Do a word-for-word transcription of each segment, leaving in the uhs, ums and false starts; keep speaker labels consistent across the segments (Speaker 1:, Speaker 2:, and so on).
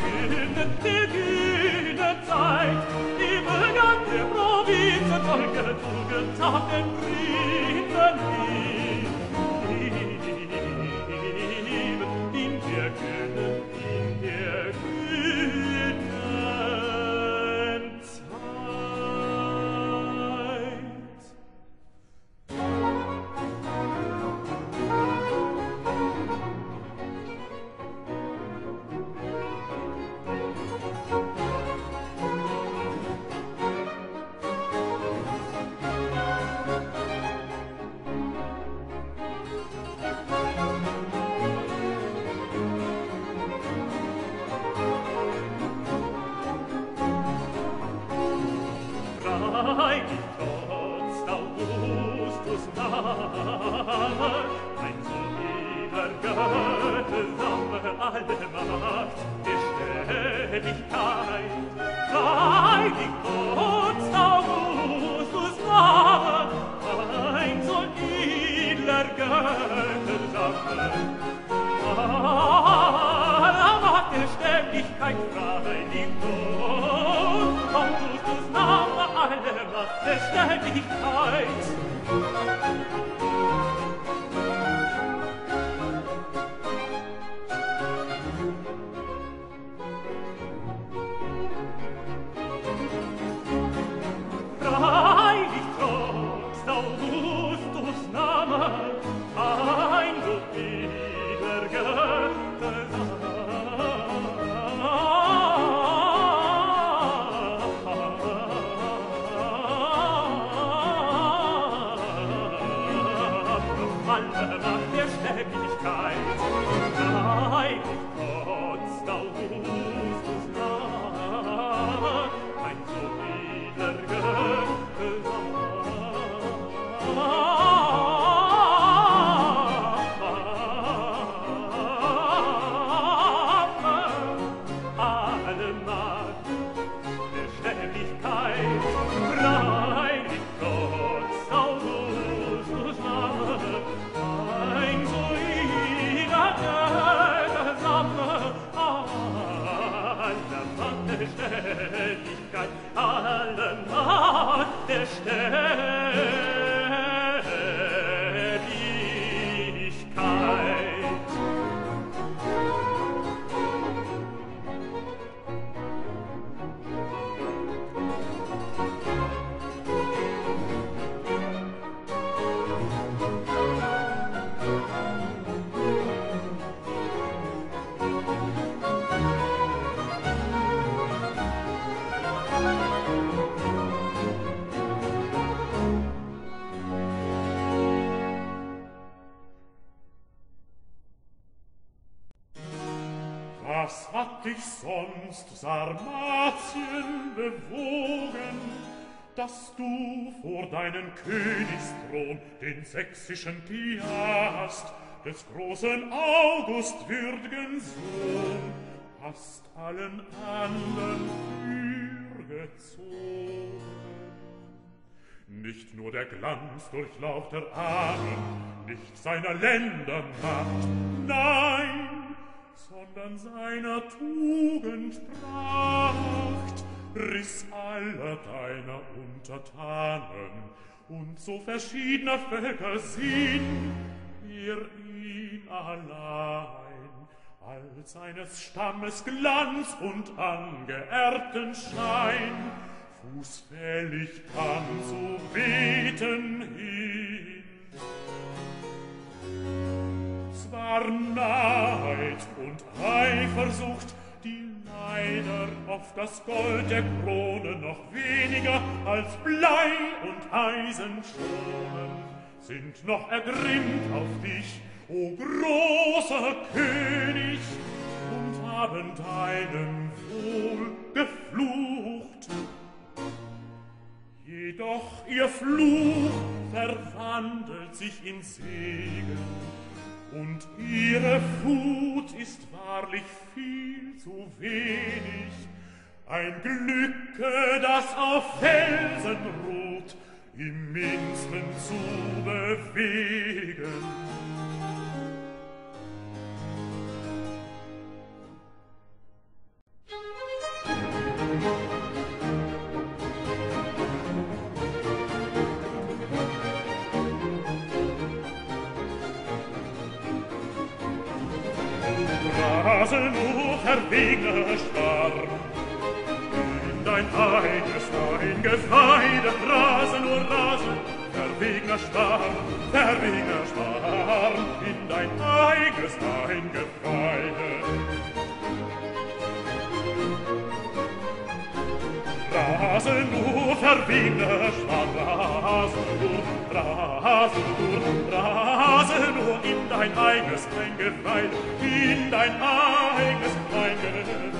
Speaker 1: Was hat dich sonst, Sarmatien, bewogen, dass du vor deinen Königsthron den sächsischen Piast des großen August würd'gen Sohn hast allen andern fürgezogen? Nicht nur der Glanz durchlauchter Ahnen, nicht seiner Länder Macht, nein, sondern seiner Tugend Pracht riss aller deiner Untertanen und so verschiedener Völker Sinn ihr ihn allein als eines Stammes Glanz und angeerbten Schein fußfällig kann zu beten hin. Zwar Neid und Eifersucht, die leider auf das Gold der Krone noch weniger als Blei und Eisen schonen, sind noch ergrimmt auf dich, o großer König, und haben deinem Wohl geflucht. Jedoch ihr Fluch verwandelt sich in Segen, und ihre Fut ist wahrlich viel zu wenig. Ein Glücke, das auf Felsen ruht, im Minsten zu bewegen. Rase nur verwegener Schwarm. In dein eigenes Eingefeide, Rase nur Rase, verwegener Schwarm, verwegener Schwarm, in dein eigenes Eingefeide. Rase nur verwegener Schwarm, Rase nur, Rase nur, Rase nur in dein eigenes Eingefeide, in dein eigenes Eingefeide.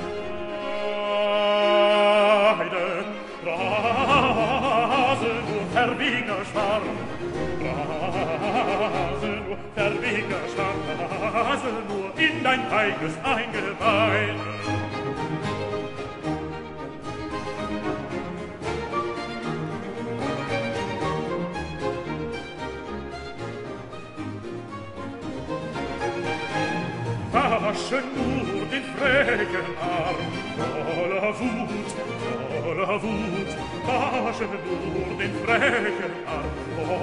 Speaker 1: Rase nur verwegener Schwarm, Rase nur verwegener Schwarm, Rase nur in dein eigenes Eingeweide. Wasche nur den frechen Arm, voller Wut, voller Wut, wasche nur den frechen Arm,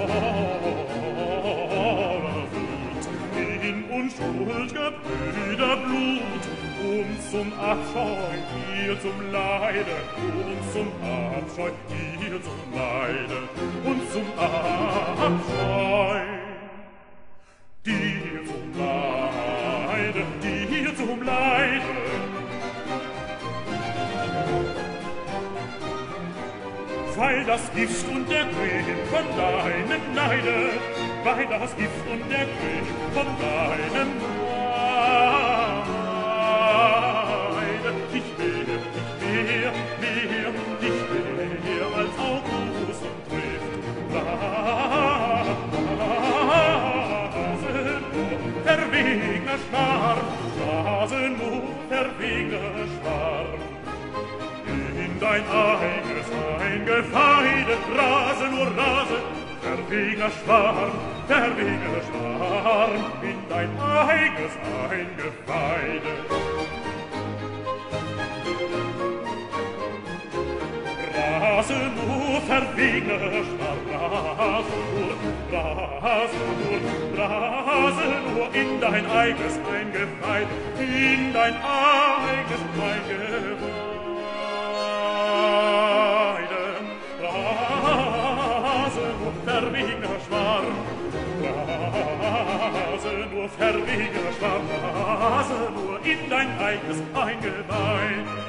Speaker 1: voller Wut, in unschuld'ger Brüder Blut, uns zum Abscheu, dir zum Leide, uns zum Abscheu, dir zum Leide, uns zum Abscheu, dir zum Leide, dir zum Leide. Weil das Gift und der Grimm von deinem Neide, weil das Gift und der Grimm von deinem Neide, dich mehr, dich mehr, mehr, dich mehr als Augusten trifft. Rase nur, verwegener Schwarm, Rase nur, verwegener Schwarm. In dein eigenes Eingefeide, Rase nur Rase, verwegener Schwarm, verwegener Schwarm, in dein eigenes Eingefeide. Rase nur, verwegener Schwarm, Rase nur, Rase nur, Rase nur, in dein eigenes Eingefeide, in dein eigenes Eingefeide. Rase nur, verwegener Schwarm, Rase nur, verwegener Schwarm, Rase nur, in dein eigenes Eingeweide.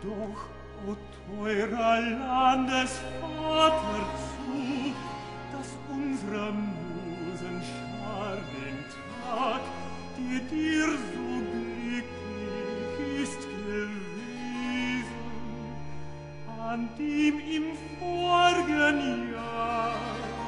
Speaker 1: Doch, o teurer Landesvater, zu, dass unserer Musen Schar den Tag, der dir so glücklich ist gewesen, an dem im vorigen Jahr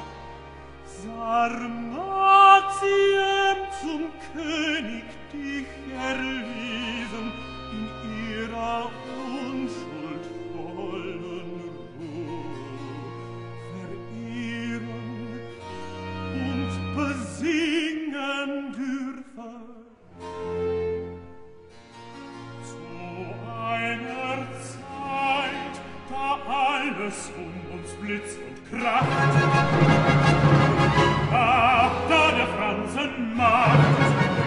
Speaker 1: Sarmatien zum König dich erwiesen, in ihrer unschuldvollen Ruhe verehren und besingen dürfe. Zu einer Zeit, da alles um uns blitzt und kracht, da, da der Franzen macht,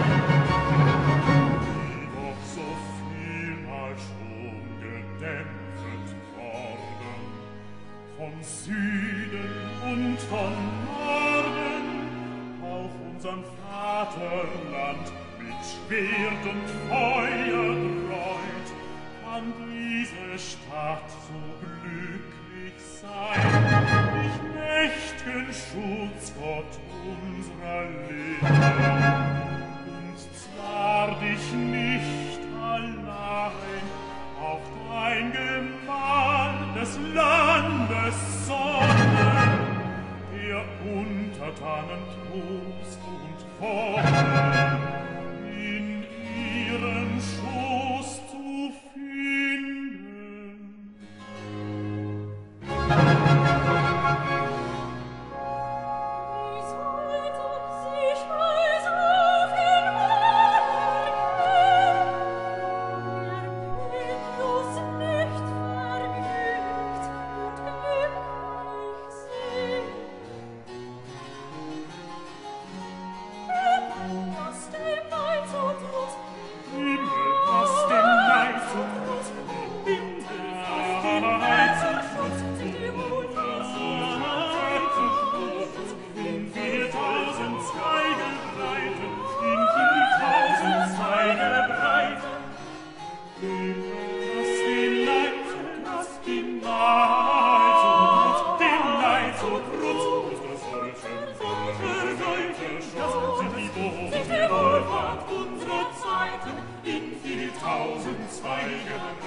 Speaker 1: die doch so vielmal schon gedämpft worden, von Süden und von Norden, auf unserem Vaterland mit Schwert und Feuer reut, kann diese Stadt so glücklich sein, ich mächt'gen Schutzgott unserer Leben, und zwar dich nicht allein, auch dein Gemahl des Landes Sonne, der Untertanen Trost und Wonne in ihren Schoß zu finden. Tausend Zweige